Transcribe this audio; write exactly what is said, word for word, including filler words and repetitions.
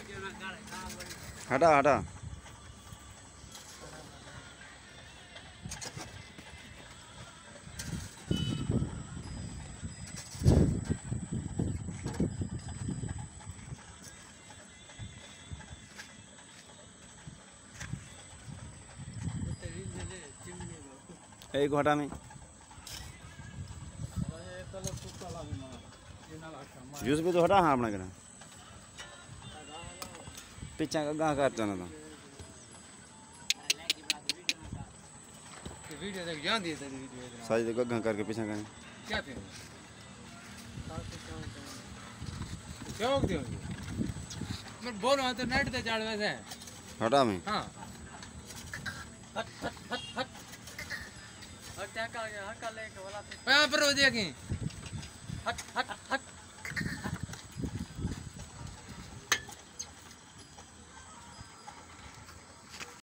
हटा हटा एक हटा में जूस भी तो हटा हाँ अपना करा पीछा का गाँव काट जाना था वीडियो देख जान दिए तेरी वीडियो साजी देखो गाँव करके पीछा करें क्या थे क्या हो गया मैं बोल रहा हूँ तो नेट पे चढ़ वैसे हटा में हाँ हट हट हट हट हट क्या कर गया हट कर ले के वाला यहाँ पर हो दिया कि हट हट